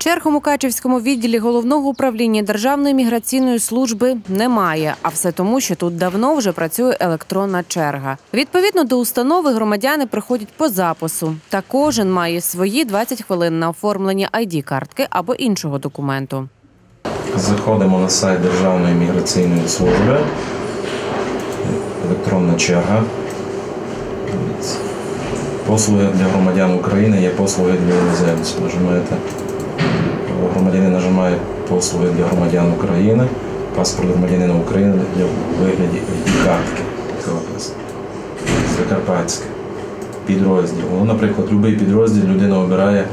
Черг у Мукачівському відділі Головного управління Державної міграційної служби немає, а все тому, що тут давно вже працює електронна черга. Відповідно до установи громадяни приходять по запису. Та кожен має свої 20 хвилин на оформлення ID-картки або іншого документу. Заходимо на сайт Державної міграційної служби. Електронна черга. Послуги для громадян України є послуги для іноземців. Нажимаєте. Громадянин нажимає послуги для громадян України, паспорт громадянина України для вигляді ID-картки. Закарпатське. Підрозділ. Наприклад, будь-який підрозділ людина обирає,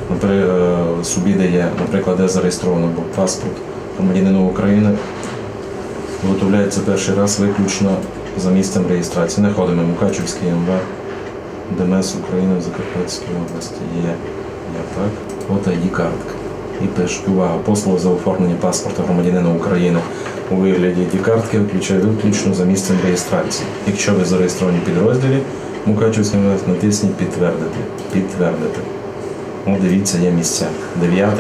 собі дає, наприклад, де зареєстровано, бо паспорт громадянина України виготовляється перший раз виключно за місцем реєстрації. Не ходимо Мукачівський МВ, ДМС України в Закарпатській області. Є так. От ID-картка. І пишуть, увага, послуги за оформлення паспорта громадянина України у вигляді ID-картки включає виключно за місцем реєстрації. Якщо ви зареєстровані в підрозділі Мукачівський МВ, натисніть підтвердити. Підтвердити. Дивіться, є місця. 9,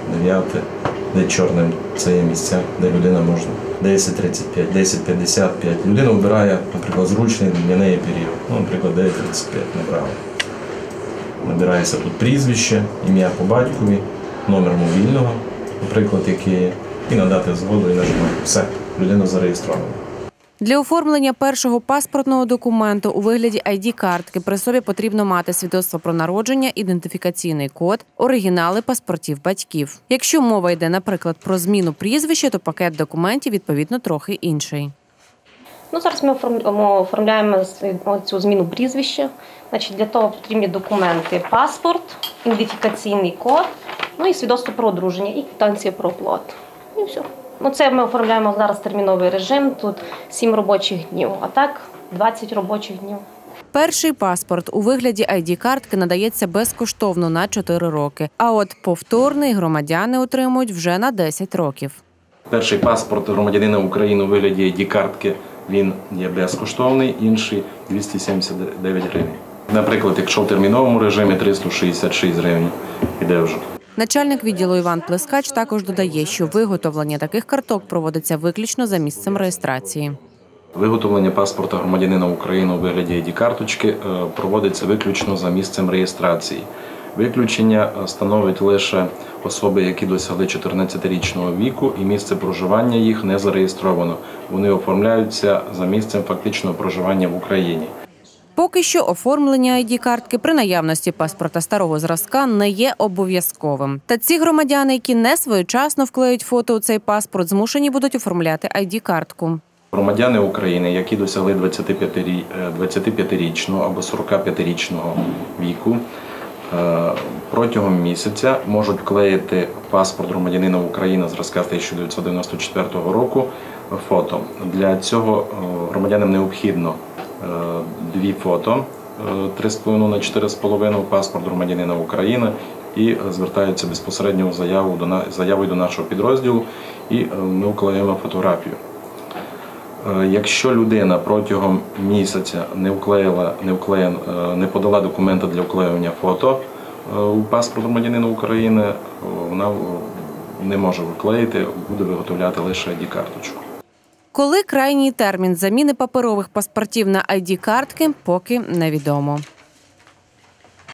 де чорним, це є місця, де людина може. 10:35, 10:55. Людина обирає, наприклад, зручний для неї період. Наприклад, 9:35 набрала. Набирається тут прізвище, ім'я по батькові, номер мобільного, наприклад, який є, і надати згоду, і нажимати. Все, людина зареєстрована. Для оформлення першого паспортного документу у вигляді ID-картки при собі потрібно мати свідоцтво про народження, ідентифікаційний код, оригінали паспортів батьків. Якщо мова йде, наприклад, про зміну прізвища, то пакет документів, відповідно, трохи інший. Зараз ми оформляємо цю зміну прізвища. Для того потрібні документи: паспорт, ідентифікаційний код, і свідоцтво про одруження, і квитанція про оплату. І все. Це ми оформляємо зараз терміновий режим, тут 7 робочих днів, а так 20 робочих днів. Перший паспорт у вигляді ID-картки надається безкоштовно на 4 роки, а от повторний громадяни отримують вже на 10 років. Перший паспорт громадянина України у вигляді ID-картки, він є безкоштовний, інший – 279 гривень. Наприклад, якщо в терміновому режимі 366 гривень іде вже. Начальник відділу Іван Плескач також додає, що виготовлення таких карток проводиться виключно за місцем реєстрації. Виготовлення паспорта громадянина України у вигляді ID-карточки проводиться виключно за місцем реєстрації. Виключення становить лише особи, які досягли 14-річного віку, і місце проживання їх не зареєстровано. Вони оформляються за місцем фактичного проживання в Україні. Поки що оформлення ID-картки при наявності паспорта старого зразка не є обов'язковим. Та ці громадяни, які не своєчасно вклеють фото у цей паспорт, змушені будуть оформляти ID-картку. Громадяни України, які досягли 25-річного або 45-річного віку, протягом місяця можуть вклеїти паспорт громадянина України зразка 1994 року фото. Для цього громадянам необхідно 2 фото, 3,5 на 4,5, паспорт громадянина України, і звертаються безпосередньо заявою до нашого підрозділу, і ми вклеїмо фотографію. Якщо людина протягом місяця не подала документи для вклеювання фото у паспорт громадянина України, вона не може вклеїти, буде виготовляти лише ID-карточку. Коли крайній термін заміни паперових паспортів на ID-картки, поки невідомо.